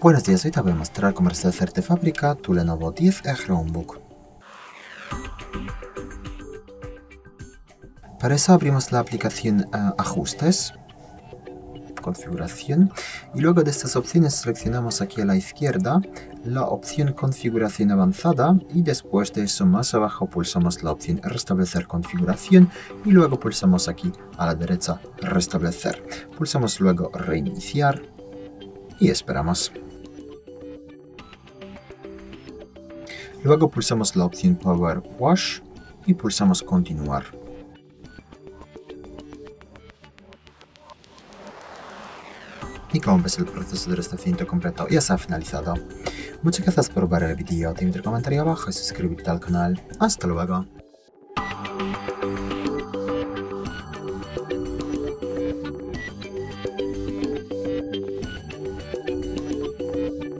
Buenos días, hoy te voy a mostrar cómo restablecer de fábrica tu Lenovo 10E Chromebook. Para eso abrimos la aplicación Ajustes, Configuración, y luego de estas opciones seleccionamos aquí a la izquierda la opción Configuración avanzada y después de eso más abajo pulsamos la opción Restablecer configuración y luego pulsamos aquí a la derecha Restablecer. Pulsamos luego Reiniciar y esperamos. Luego pulsamos la opción Power Wash y pulsamos Continuar. Y como ves, el proceso de restablecimiento completo ya se ha finalizado. Muchas gracias por ver el vídeo, te invito a comentario abajo y suscribirte al canal. Hasta luego.